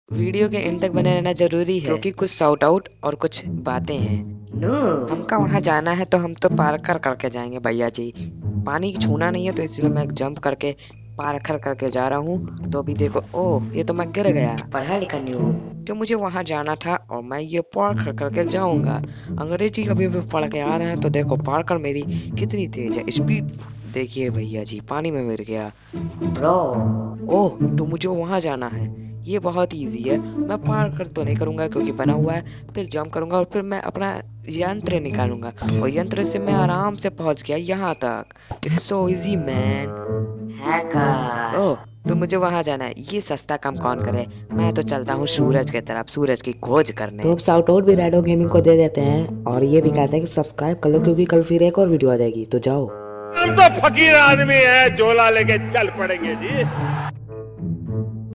Video के and तक बने रहना जरूरी है क्योंकि कुछ शाउट आउट और कुछ बातें हैं। नो हमका वहां जाना है तो हम तो पार कर करके जाएंगे भैया जी। पानी छूना नहीं है तो इसलिए मैं जंप करके पार कर करके जा रहा हूँ। तो अभी देखो, ओह ये तो मैं गिर गया। पढ़ा लिखा नहीं हो। तो मुझे वहां जाना था और मैं ये पार कर करके जाऊंगा। अंग्रेजी अभी भी पढ़ के आ रहे हैं तो देखो पार कर मेरी कितनी तेज है स्पीड। देखिए भैया जी पानी में गिर गया। ब्रो ओह तो मुझे वहां जाना है। ये बहुत इजी है। मैं पार कर तो नहीं करूंगा क्योंकि बना हुआ है। फिर जंप करूंगा और फिर मैं अपना यंत्र निकालूंगा और यंत्र से मैं आराम से पहुंच गया यहाँ तक। It's so easy man. Hacker. Oh तो मुझे वहां जाना है। ये सस्ता काम कौन करे। मैं तो चलता हूँ सूरज की तरफ सूरज की खोज करने। तो अब शाउट आउट भी रेडो गेमिंग को दे देते हैं और ये भी कहते हैं कि सब्सक्राइब कर लो क्योंकि कल फिर एक और वीडियो आ जाएगी। तो जाओ। हम तो फकीर आदमी है, झोला लेके चल पड़ेंगे जी।